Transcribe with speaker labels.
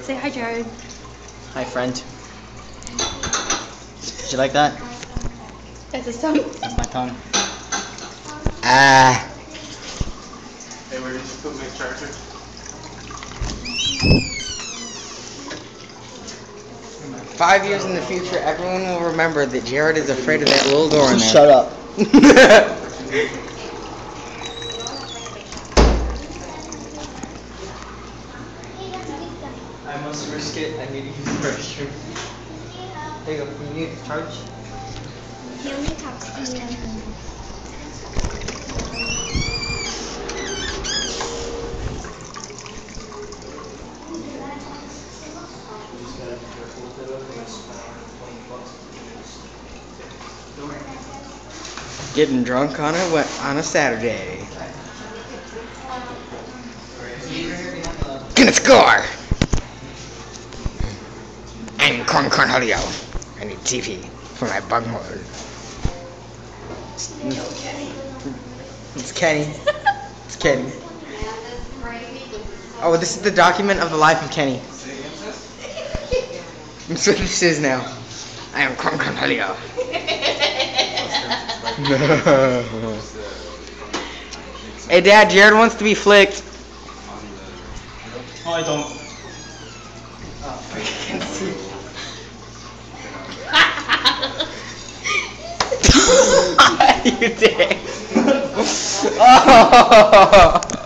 Speaker 1: Say hi, Jared.
Speaker 2: Hi, friend. Did you like that?
Speaker 1: That's his tongue.
Speaker 2: That's my tongue. Ah.
Speaker 3: Hey, where did you put my charger?
Speaker 4: 5 years in the future, everyone will remember that Jared is afraid of that little door in there.
Speaker 2: Shut up. I must risk it. I need to use the restroom. There you go. You need to charge?
Speaker 1: He only talks to me on home.
Speaker 4: Getting drunk on a Saturday. Gonna score! I'm Cornelio. I need TV for my bug mode. It's Kenny. It's Kenny. Oh, this is the document of the life of Kenny. That's what this is now. I am Cornelio. Hey, Dad, Jared wants to be flicked.
Speaker 2: Oh, I don't.
Speaker 4: You did. Oh.